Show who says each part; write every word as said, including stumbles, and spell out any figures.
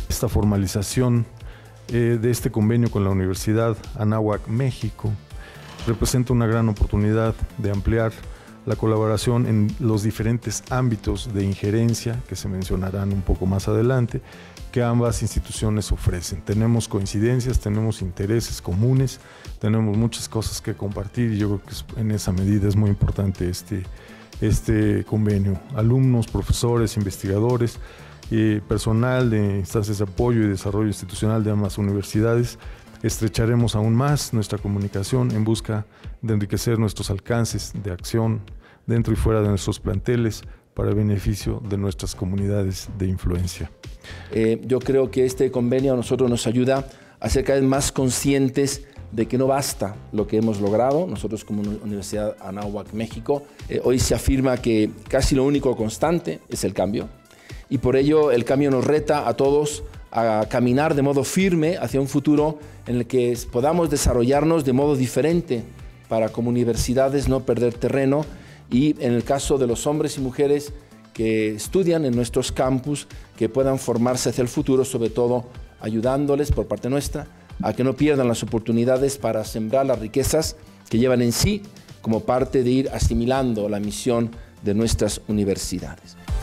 Speaker 1: Esta formalización eh, de este convenio con la Universidad Anáhuac México representa una gran oportunidad de ampliar la colaboración en los diferentes ámbitos de injerencia que se mencionarán un poco más adelante, que ambas instituciones ofrecen. Tenemos coincidencias, tenemos intereses comunes, tenemos muchas cosas que compartir y yo creo que en esa medida es muy importante este, este convenio. Alumnos, profesores, investigadores, eh, personal de instancias de apoyo y desarrollo institucional de ambas universidades, estrecharemos aún más nuestra comunicación en busca de enriquecer nuestros alcances de acción dentro y fuera de nuestros planteles para el beneficio de nuestras comunidades de influencia.
Speaker 2: Eh, yo creo que este convenio a nosotros nos ayuda a ser cada vez más conscientes de que no basta lo que hemos logrado. Nosotros como Universidad Anáhuac México, eh, hoy se afirma que casi lo único constante es el cambio. Y por ello el cambio nos reta a todos a caminar de modo firme hacia un futuro en el que podamos desarrollarnos de modo diferente para como universidades no perder terreno y en el caso de los hombres y mujeres que estudian en nuestros campus que puedan formarse hacia el futuro, sobre todo ayudándoles por parte nuestra a que no pierdan las oportunidades para sembrar las riquezas que llevan en sí como parte de ir asimilando la misión de nuestras universidades.